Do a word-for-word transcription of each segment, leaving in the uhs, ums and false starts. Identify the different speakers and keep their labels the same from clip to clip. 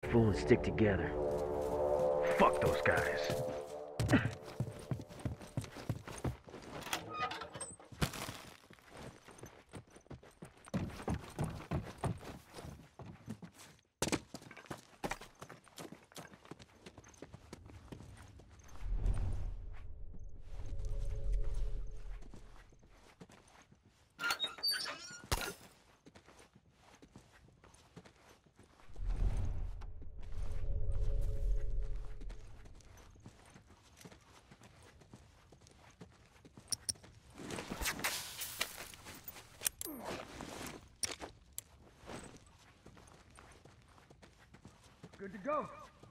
Speaker 1: careful and stick together. Fuck those guys.
Speaker 2: Good to go.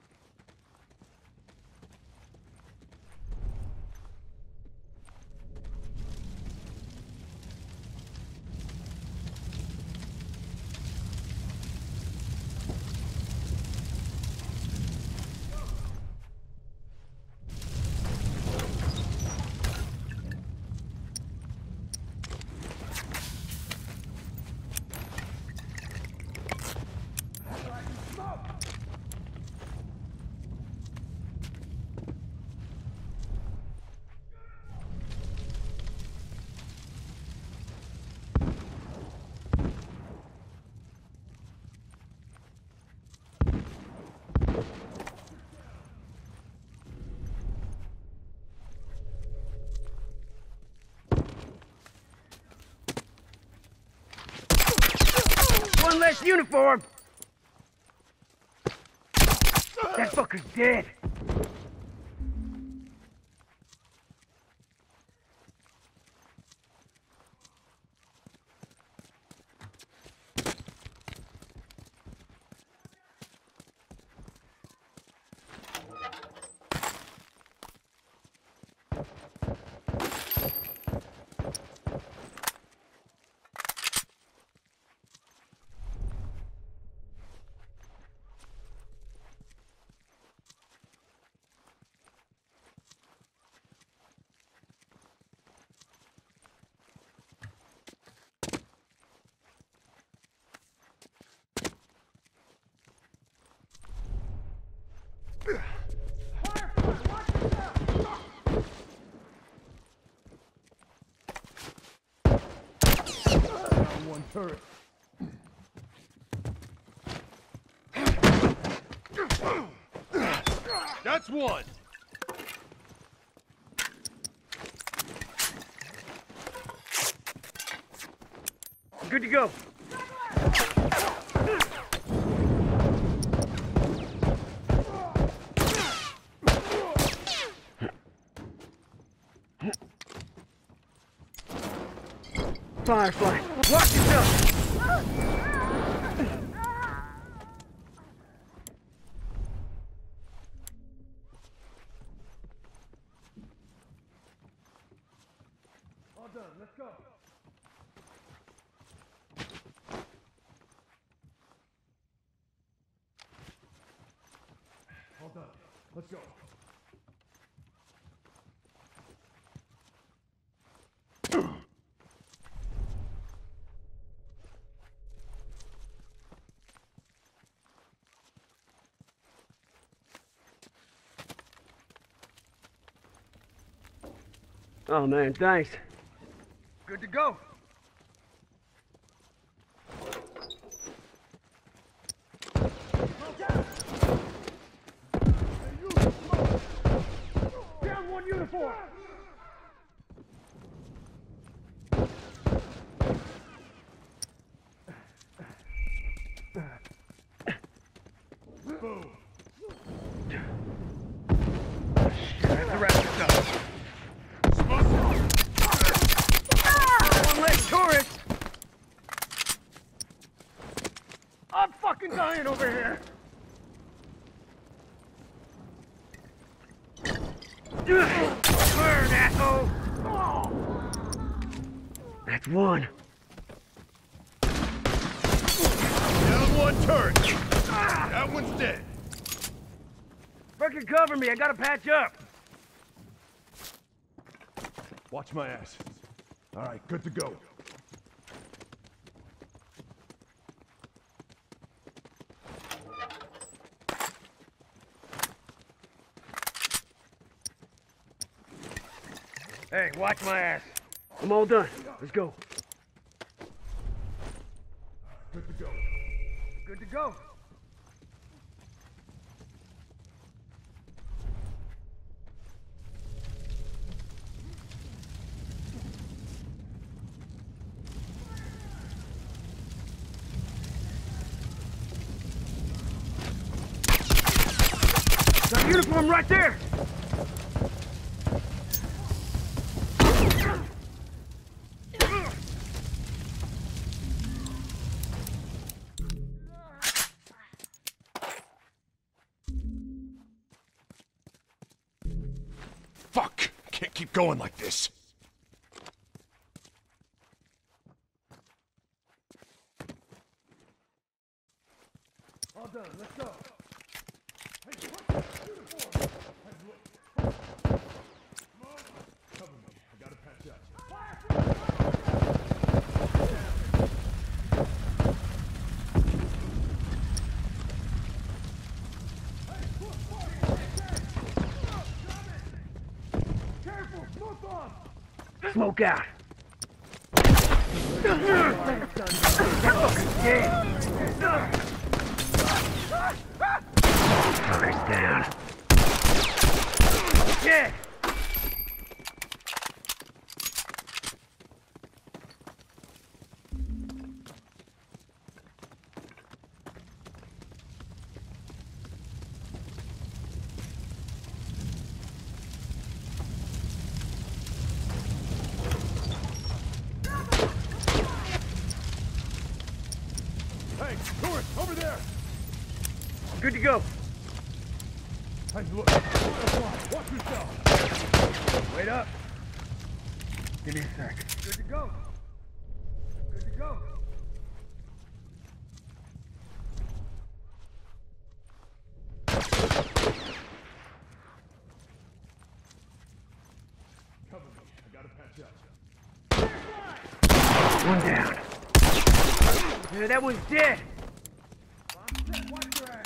Speaker 1: One less uniform! That fucker's dead!
Speaker 2: One turret.
Speaker 3: That's one.
Speaker 1: Good to go. Firefly, watch yourself!
Speaker 2: All done, let's go. All done, let's go.
Speaker 1: Oh man, thanks.
Speaker 2: Good to go. Down one uniform. Boom.
Speaker 3: That's the rest of the stuff.
Speaker 1: One less tourist!
Speaker 2: I'm fucking dying over here.
Speaker 1: Burn, asshole! That's one.
Speaker 3: Down one turret. That one's dead.
Speaker 1: Fucking cover me, I gotta patch up.
Speaker 2: Watch my ass. All right, good to go.
Speaker 1: Hey, watch my ass. I'm all done. Let's go.
Speaker 2: Good to go.
Speaker 1: Good to go. Got a uniform right there!
Speaker 2: Fuck! I can't keep going like this.
Speaker 1: All done, let's go.
Speaker 2: Cover me. I gotta patch up.
Speaker 1: Careful, smoke off! Smoke out. Fuckers down. Yeah!
Speaker 2: Hey, tourist, over there!
Speaker 1: Good to go.
Speaker 2: Hey, look. Watch yourself.
Speaker 1: Wait up. Give me a sec. Good to go. Good to go.
Speaker 2: Cover me. I gotta patch up.
Speaker 1: One down. Yeah, that one's dead. Watch your ass.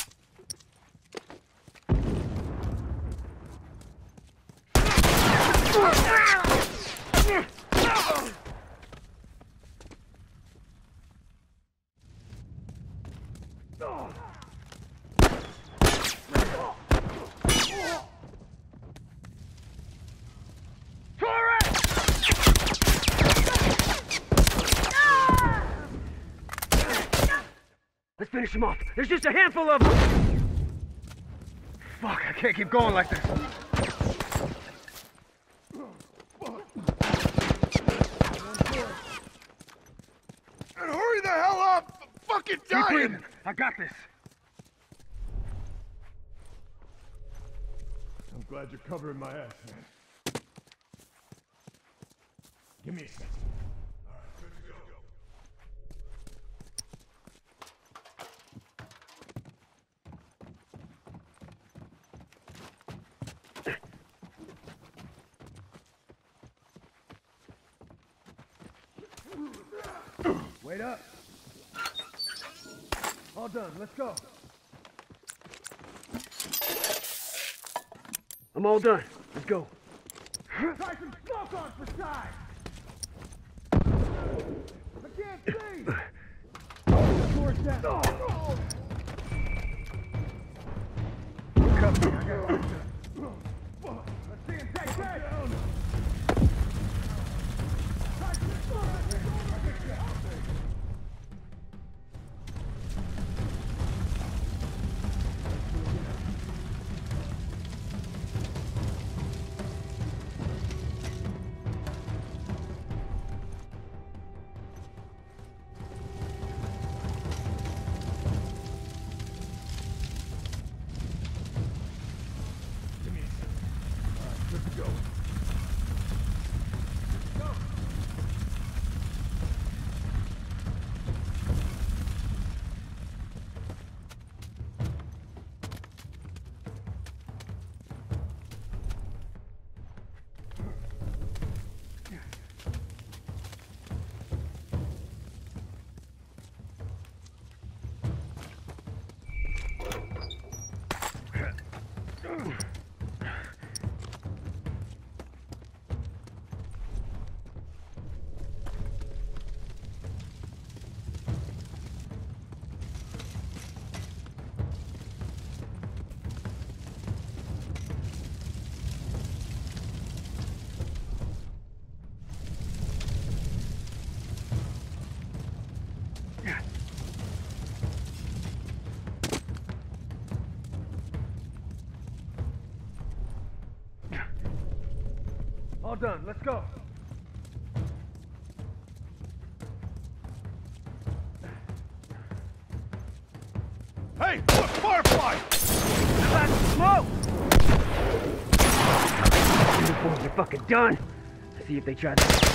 Speaker 1: Let's finish him off. There's just a handful of them. Fuck, I can't keep going like this.
Speaker 3: And hurry the hell up! I'm fucking
Speaker 1: Keep
Speaker 3: dying!
Speaker 1: breathing. I got this.
Speaker 2: I'm glad you're covering my ass, man. Give me a second. All right, good to go.
Speaker 1: Wait up. All done. Let's go. I'm all done. Let's go.
Speaker 3: Try some smoke on for size! I can't see!
Speaker 1: Doors down.
Speaker 3: Oh.
Speaker 1: Cover me. I got it.
Speaker 3: Let's see him take that!
Speaker 1: All done. Let's go.
Speaker 3: Hey, look, Firefly!
Speaker 1: About to smoke! Uniforms are fucking done. See if they try to...